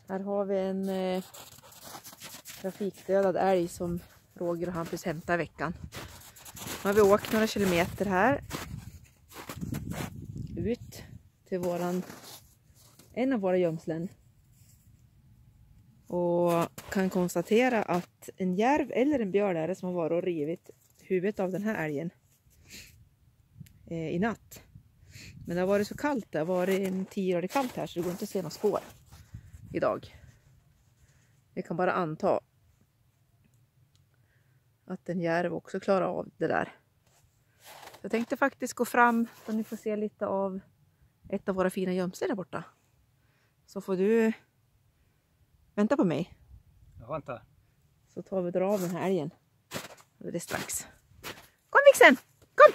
Här har vi en trafikdödad älg som Roger och Hampus hämtar i veckan. Nu har vi åkt några kilometer här ut till en av våra gömslen. Och kan konstatera att en järv eller en björn är det som har varit och rivit huvudet av den här älgen i natt. Men det har varit så kallt, det har varit en 10 grader kallt här så det går inte att se några spår idag. Vi kan bara anta att en järv också klarar av det där. Jag tänkte faktiskt gå fram så ni får se lite av ett av våra fina gömslen där borta. Så får du vänta på mig. Jag väntar. Så tar vi och drar av den här älgen. Det är strax. Kom Vixen! Kom!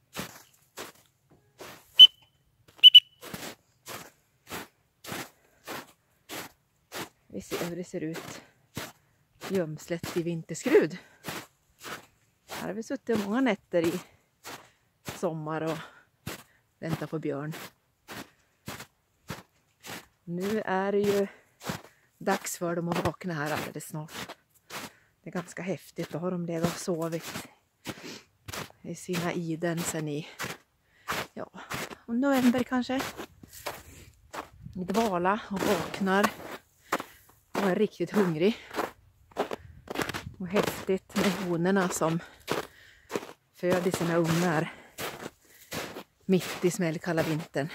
Vi ser hur det ser ut. Gömslet i Vinterskrud. Här har vi suttit många nätter i sommar och väntat på björn. Nu är det ju dags för dem att vakna här alldeles snart. Det är ganska häftigt. Då har de legat och sovit i sina iden sen i november kanske. I dvala och vaknar och är riktigt hungrig. Och häftigt med honorna som föder sina ungar mitt i smällkalla vintern.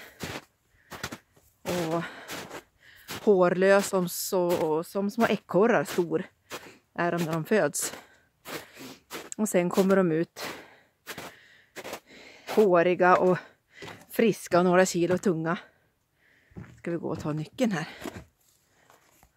Och hårlös som små ekorrar stor är de när de föds. Och sen kommer de ut håriga och friska och några kilo tunga. Ska vi gå och ta nyckeln här.